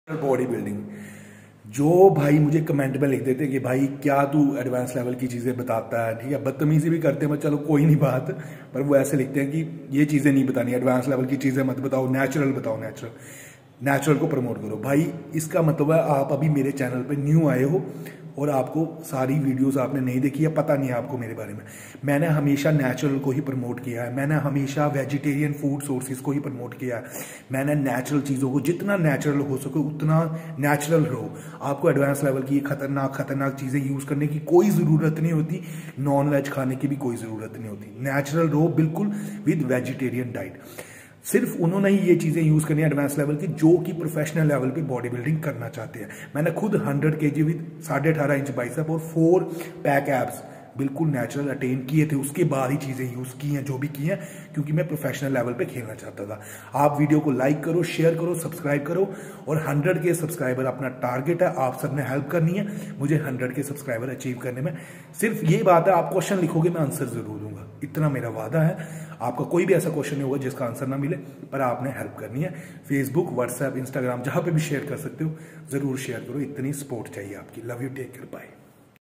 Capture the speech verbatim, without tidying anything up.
Body building. जो भाई मुझे कमेंट में लिख देते कि भाई क्या तू एडवांस लेवल की चीज़ें बताता है, ठीक है, बदतमीजी भी करते हैं, चलो कोई नहीं बात, पर वो ऐसे लिखते हैं कि ये चीज़ें नहीं बतानी, एडवांस लेवल की चीज़ें मत बताओ, नेचुरल बताओ, नेचुरल नेचुरल को प्रमोट करो। भाई इसका मतलब है आप अभी मेरे चैनल पे न्यू आए हो और आपको सारी वीडियोस आपने नहीं देखी है, पता नहीं है आपको मेरे बारे में। मैंने हमेशा नेचुरल को ही प्रमोट किया है, मैंने हमेशा वेजिटेरियन फूड सोर्सेज को ही प्रमोट किया है। मैंने नेचुरल चीज़ों को, जितना नेचुरल हो सके उतना नेचुरल रहो। आपको एडवांस लेवल की खतरनाक खतरनाक चीज़ें यूज़ करने की कोई ज़रूरत नहीं होती, नॉन वेज खाने की भी कोई ज़रूरत नहीं होती। नेचुरल रहो बिल्कुल विद वेजिटेरियन डाइट। सिर्फ उन्होंने ही ये चीज़ें यूज़ करनी है एडवांस लेवल की जो कि प्रोफेशनल लेवल पे बॉडी बिल्डिंग करना चाहते हैं। मैंने खुद हंड्रेड के जी विद साढ़े अठारह इंच बाइसेप और फोर पैक एब्स बिल्कुल नेचुरल अटेन किए थे, उसके बाद ही चीज़ें यूज़ की हैं जो भी की हैं, क्योंकि मैं प्रोफेशनल लेवल पे खेलना चाहता था। आप वीडियो को लाइक करो, शेयर करो, सब्सक्राइब करो, और हंड्रेड के सब्सक्राइबर अपना टारगेट है। आप सबने हेल्प करनी है मुझे हंड्रेड के सब्सक्राइबर अचीव करने में। सिर्फ ये बात है, आप क्वेश्चन लिखोगे मैं आंसर जरूर दूंगा, इतना मेरा वादा है। आपका कोई भी ऐसा क्वेश्चन नहीं होगा जिसका आंसर ना मिले, पर आपने हेल्प करनी है। फेसबुक, व्हाट्सएप, इंस्टाग्राम, जहां पे भी शेयर कर सकते हो जरूर शेयर करो, इतनी सपोर्ट चाहिए आपकी। Love you, take care, bye.